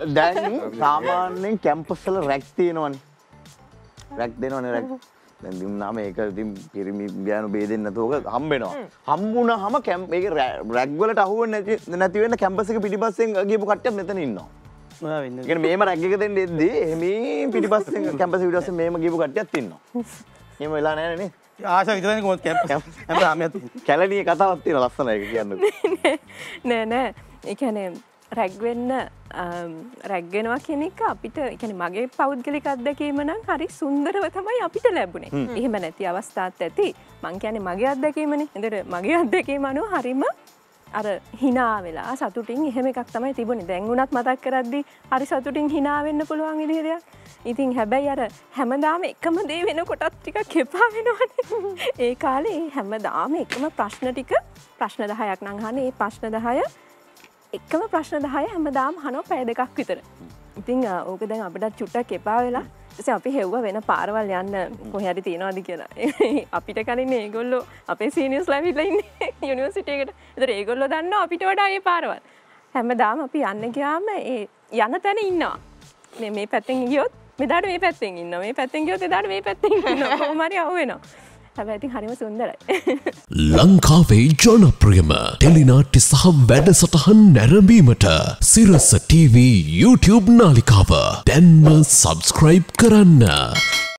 දැන් සාමාන්‍යයෙන් කැම්පස් වල රැක් තියෙනවනේ. රැක් දෙනවනේ රැක්. දැන් දුන්නාම ඒක ඉතින් පිරිමි ගෑනු බෙදෙන්නේ නැතුව ඔක හම්බ වෙනවා. හම්බුනහම මේක රැක් වලට අහුවෙන්නේ නැති වෙන්න කැම්පස් එක පිටිපස්සෙන් ගියපු කට්ටියක් මෙතන ඉන්නවා. ඒ කියන්නේ මේම රැක් එක දෙන්න එද්දී එහෙම පිටිපස්සෙන් කැම්පස් එක පිටිපස්සෙන් මේම ගියපු කට්ටියක් ඉන්නවා. එහෙම වෙලා නැහැ නේ. ආශා විතරනේ කොහොමද කැම්පස් හැමදාම යන්නේ. කැලණියේ කතාවක් තියෙනවා ලස්සන එක කියන්නේ. නෑ ඒ කියන්නේ රැග් වෙන්න රැග් වෙනවා කියන එක අපිට ඒ කියන්නේ මගේ පෞද්ගලික අත්දැකීම නම් හරි සුන්දරව තමයි අපිට ලැබුණේ. එහෙම නැති අවස්ථාත් ඇති. මං කියන්නේ මගේ අත්දැකීමනේ. එතකොට මගේ අත්දැකීම අනුව හරිම අර hina වෙලා සතුටින් එහෙම එකක් තමයි තිබුණේ. දැන් උනත් මතක් කරද්දී හරි සතුටින් hina වෙන්න පුළුවන් විදිහ දෙයක්. ඉතින් හැබැයි අර හැමදාම එකම දේ වෙනකොටත් ටිකක් එපා වෙනවනේ. ඒ කාලේ හැමදාම එකම ප්‍රශ්න ටික ප්‍රශ්න 10ක් නම් අහන්නේ. ඒ ප්‍රශ්න 10 එකම ප්‍රශ්න 10 හැමදාම අහනවා පැය දෙකක් විතර. ඉතින් ඕක දැන් අපිට චුට්ටක් එපා වෙලා ඊටසේ අපි හෙව්වා වෙන පාරවල් යන්න කොහේ හරි තියනවාද කියලා. අපිට කලින් ඒගොල්ලෝ අපේ සීනියර්ස්ලා ඇවිල්ලා ඉන්නේ යුනිවර්සිටි එකට. ඒතර ඒගොල්ලෝ දන්නවා අපිට වඩා මේ පාරවල්. හැමදාම අපි යන්න ගියාම ඒ යන තැන ඉන්නවා. මේ පැත්තෙන් ගියොත් මෙදාට මේ පැත්තෙන් ඉන්නවා. මේ පැත්තෙන් ගියොත් එදාට මේ පැත්තෙන් ඉන්නවා. කොහොම හරි අහු වෙනවා. හැබැයි ඉතින් හරිම සුන්දරයි. ලංකාවේ ජනප්‍රියම ටෙලිනාට්‍ය සහ වැඩසටහන් නැරඹීමට සිරස TV YouTube නාලිකාව දැන්ම සබ්ස්ක්‍රයිබ් කරන්න.